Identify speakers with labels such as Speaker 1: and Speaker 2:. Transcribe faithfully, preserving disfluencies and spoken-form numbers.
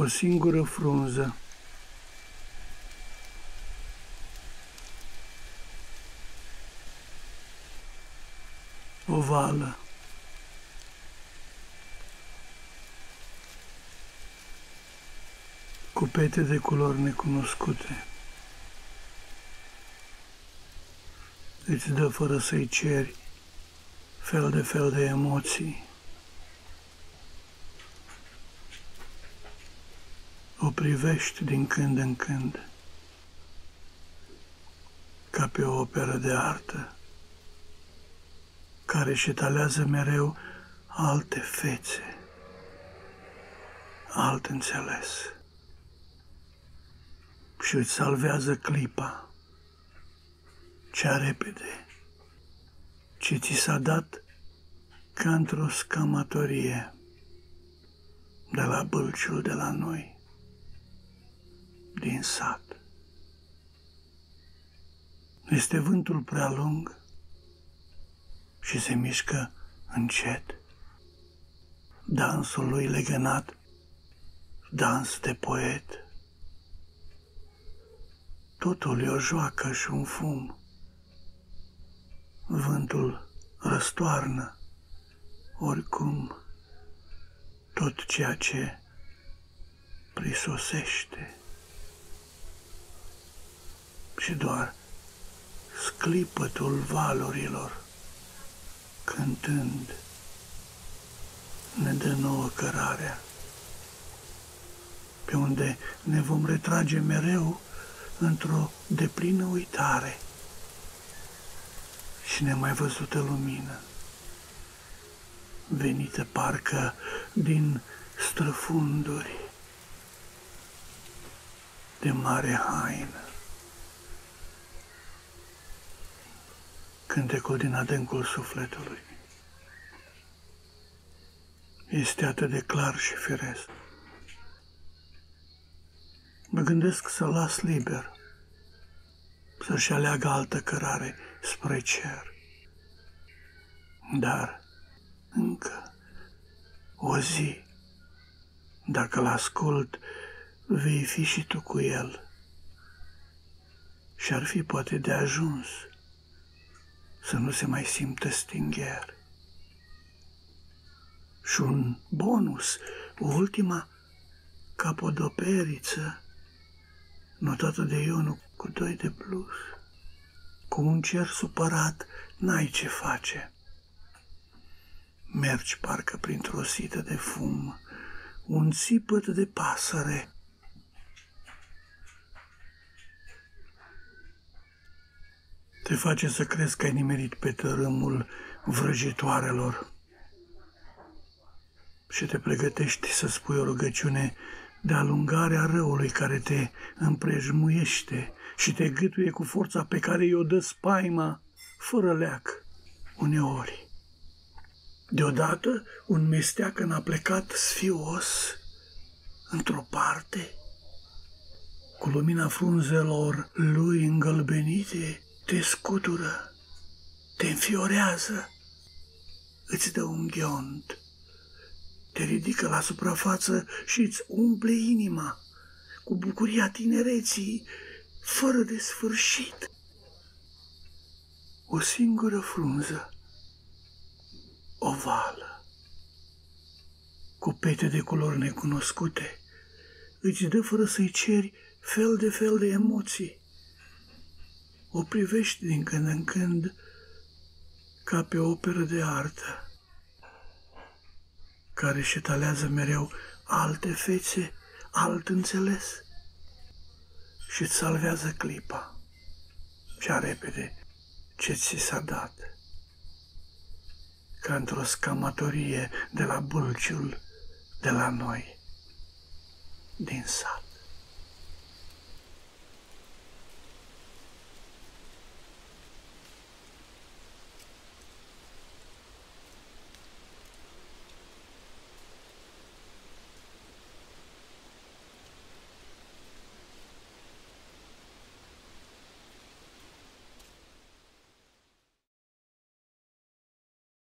Speaker 1: O singură frunză. Ovală. Cu pete de culori necunoscute. Îți dă fără să-i ceri fel de fel de emoții. O privești din când în când ca pe o operă de artă care își etalează mereu alte fețe, alt înțeles și îți salvează clipa cea repede ce ți s-a dat ca într-o scamatorie de la bâlciul de la noi, din sat. Este vântul prea lung și se mișcă încet. Dansul lui legănat, dans de poet. Totul e o joacă și un fum. Vântul răstoarnă oricum tot ceea ce prisosește și doar sclipătul valurilor cântând ne dă nouă cărarea, pe unde ne vom retrage mereu într-o deplină uitare și nemai văzută lumină, venită parcă din străfunduri de mare haină. Cântecul din adâncul sufletului este atât de clar și firesc. Mă gândesc să las liber, să-și aleagă altă cărare spre cer. Dar încă o zi, dacă l-ascult, vei fi și tu cu el. Și-ar fi poate de ajuns să nu se mai simtă stingher. Și un bonus, o ultima capodoperiță, notată de Ionu cu doi de plus. Cu un cer supărat n-ai ce face. Mergi parcă printr-o sită de fum, un țipăt de pasăre. Te face să crezi că ai nimerit pe tărâmul vrăjitoarelor și te pregătești să spui o rugăciune de alungarea răului care te împrejmuiește și te gâtuie cu forța pe care i-o dă spaima fără leac uneori. Deodată un mesteac a plecat sfios într-o parte, cu lumina frunzelor lui îngălbenite, te scutură, te înfiorează, îți dă un ghiont, te ridică la suprafață și îți umple inima cu bucuria tinereții fără de sfârșit. O singură frunză, ovală, cu pete de culori necunoscute, îți dă fără să-i ceri fel de fel de emoții. O privești din când în când ca pe o operă de artă care își etalează mereu alte fețe, alt înțeles și îți salvează clipa cea repede ce ți s-a dat, ca într-o scamatorie de la bâlciul de la noi, din sat.